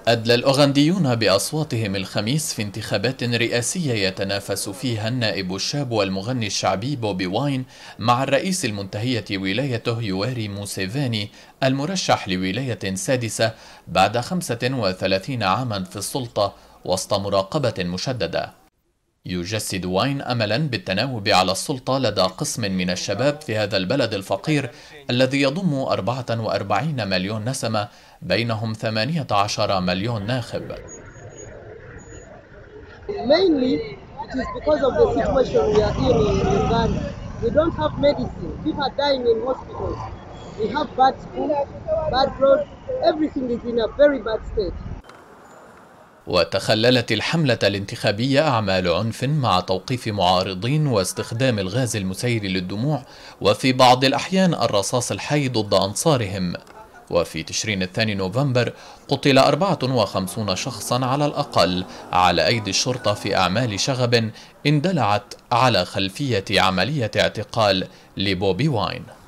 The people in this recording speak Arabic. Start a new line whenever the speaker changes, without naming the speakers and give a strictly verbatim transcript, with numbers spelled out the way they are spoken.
أدلى الأوغنديون بأصواتهم الخميس في انتخابات رئاسية يتنافس فيها النائب الشاب والمغني الشعبي بوبي واين مع الرئيس المنتهية ولايته يواري موسيفاني المرشح لولاية سادسة بعد خمسة وثلاثين عاما في السلطة وسط مراقبة مشددة. يجسد واين أملا بالتناوب على السلطة لدى قسم من الشباب في هذا البلد الفقير الذي يضم أربعة وأربعين مليون نسمة بينهم ثمانية عشر مليون ناخب.
Mainly, it is because of the situation we are in in Uganda. We don't have medicine. People are dying in hospitals. We have bad school, bad road. Everything is in a very bad state.
وتخللت الحملة الانتخابية أعمال عنف مع توقيف معارضين واستخدام الغاز المسيل للدموع وفي بعض الأحيان الرصاص الحي ضد أنصارهم. وفي تشرين الثاني نوفمبر قتل أربعة وخمسين شخصا على الأقل على أيدي الشرطة في أعمال شغب اندلعت على خلفية عملية اعتقال لبوبي واين.